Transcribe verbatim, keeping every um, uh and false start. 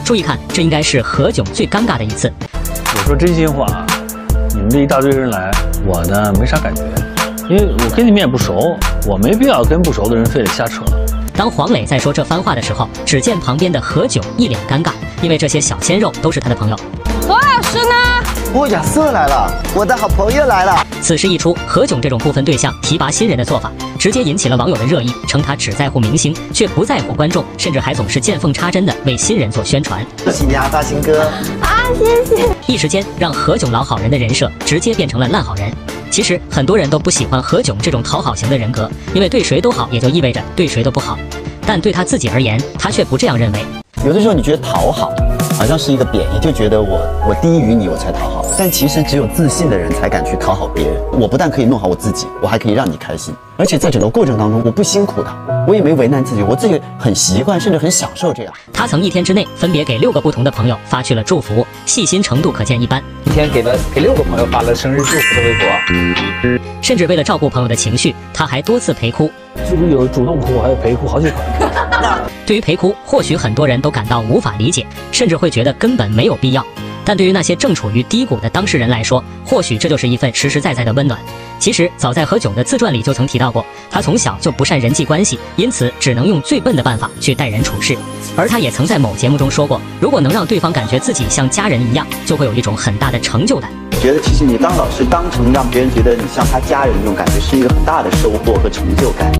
注意看，这应该是何炅最尴尬的一次。 我说真心话，你们这一大堆人来，我呢没啥感觉，因为我跟你们也不熟，我没必要跟不熟的人非得瞎扯。 当黄磊在说这番话的时候，只见旁边的何炅一脸尴尬，因为这些小鲜肉都是他的朋友。 何老师呢？ 哦，亚瑟来了，我的好朋友来了。 此事一出，何炅这种不分对象提拔新人的做法，直接引起了网友的热议，称他只在乎明星，却不在乎观众，甚至还总是见缝插针的为新人做宣传。 恭喜你啊，发新歌啊，谢谢。 一时间，让何炅老好人的人设直接变成了烂好人。其实很多人都不喜欢何炅这种讨好型的人格，因为对谁都好，也就意味着对谁都不好。但对他自己而言，他却不这样认为。 有的时候你觉得讨好好像是一个贬义，就觉得我我低于你我才讨好，但其实只有自信的人才敢去讨好别人。我不但可以弄好我自己，我还可以让你开心，而且在整个过程当中我不辛苦的，我也没为难自己，我自己很习惯甚至很享受这样。 他曾一天之内分别给六个不同的朋友发去了祝福，细心程度可见一斑。 一天给了给六个朋友发了生日祝福的微博， 甚至为了照顾朋友的情绪，他还多次陪哭。 这不有主动哭，还有陪哭，好几回。 对于陪哭，或许很多人都感到无法理解，甚至会觉得根本没有必要。但对于那些正处于低谷的当事人来说，或许这就是一份实实在在的温暖。其实早在何炅的自传里就曾提到过，他从小就不善人际关系，因此只能用最笨的办法去待人处事。而他也曾在某节目中说过，如果能让对方感觉自己像家人一样，就会有一种很大的成就感。 觉得其实你当老师当成让别人觉得你像他家人那种感觉，是一个很大的收获和成就感。